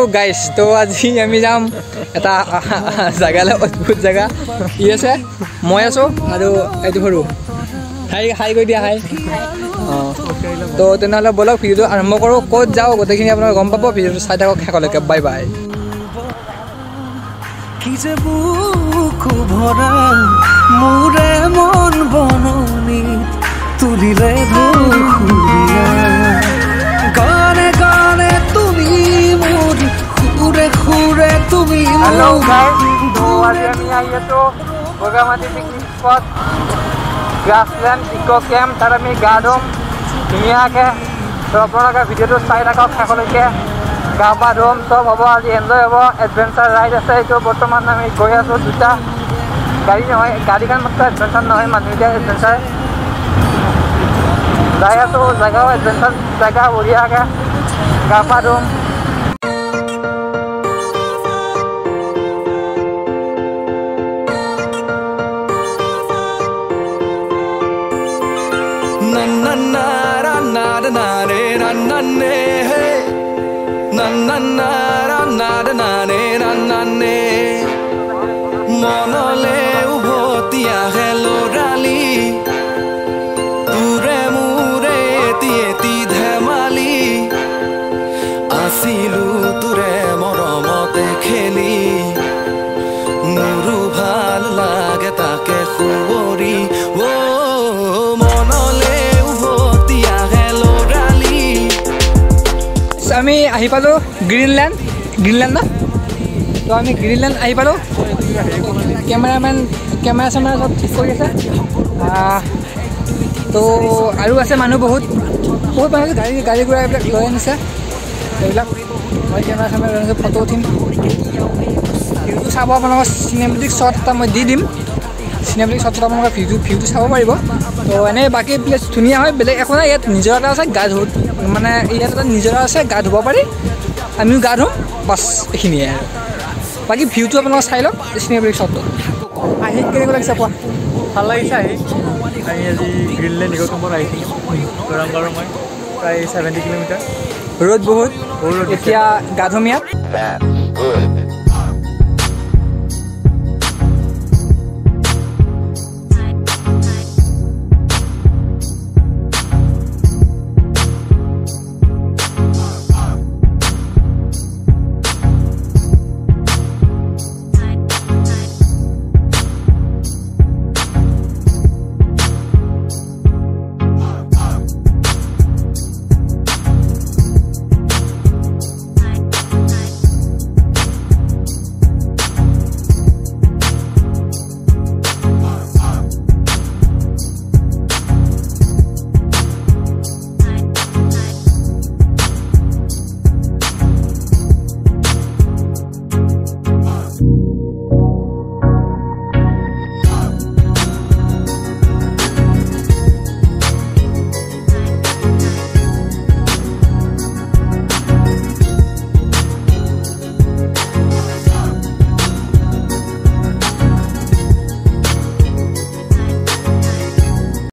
guys তো আজি আমি যাম এটা জায়গালে অদ্ভুত জায়গা ই আছে মই আছো আৰু এইটো সৰু হাই কৈ দিয়া হাই তো তেনেহ'লে বলক ভিডিঅ'টো আৰম্ভ কৰোঁ ক'ত যাওঁ গোটেইখিনি আপোনালোকে গম পাব ভিডিঅ'টো চাই থাকক শেষলৈকে বাই বাই কি যে বুক ভৰা মোৰে মন বননি তুলিলে ধুৰিয়া গানে গানে তুমি মোৰ খুৰে খুৰে তুমি হেল্ল' গাইস তো আজি আমি আহি আছো Bogamati picnic spot grassland eco camp তাত আমি গা ধুম ধুনীয়াকৈ তো আপোনালোকে ভিডিঅ'টো চাই থাকক শেষলৈকে গা পা ধুম চব হ'ব আজি এনজয় হ'ব এডভেঞ্চাৰ ৰাইড আছে এইটো বৰ্তমান আমি গৈ আছোঁ দুটা গাড়ী নহয় গাড়ীখন মাত্ৰ এডভেঞ্চাৰ নহয় মানুহকেইটা এডভেঞ্চাৰ যাই আছোঁ জেগাও এডভেঞ্চাৰ জেগা বঢ়িয়াকৈ গা পা ধুম মনলে উভতি আহে লৰালি তোৰে মোৰে এটি ধেমালি আছিলো তোৰে মৰমতে খেলি মোৰো ভাল লাগে তাকে খুবৰি মনলে উভতি আহে লৰালি আমি আহি পালোঁ গ্ৰীণলেণ্ড ন তো আমি গ্ৰীণলেণ্ড আহি পালোঁ কেমেৰা চেমেৰা চব ঠিক কৰি আছে তো আৰু আছে মানুহ বহুত মানুহ গাড়ী ঘোঁৰা এইবিলাক লৈ আনিছে এইবিলাক মই কেমেৰা চেমেৰা লৈ আনিছোঁ ফটো উঠিম ভিউটো চাব আপোনালোকৰ চিনেমেটিক শ্বট এটা মই দি দিম চিনেমেটিক শ্বট এটা আপোনালোকে ভিউটো চাব পাৰিব তো এনেই বাকী প্লেচ ধুনীয়া হয় বেলেগ একো নাই ইয়াত নিজৰা এটা আছে গা ধুব মানে ইয়াত এটা নিজৰা আছে গা ধুব পাৰি আমিও গা ধুম বাছ এইখিনিয়ে আৰু বাকী ভিউটো আপোনালোকে চাই লওক চিনেমেটিক শ্বটটো আহি কেনেকুৱা লাগিছে কোৱা ভাল লাগিছে আহি আমি আজি গ্ৰীণলেণ্ড ইকো কেম্পত আহিছিলোঁ গৰম মই প্ৰায় 70 কিলোমিটাৰ ৰ'দ বহুত এতিয়া গা ধুম ইয়াত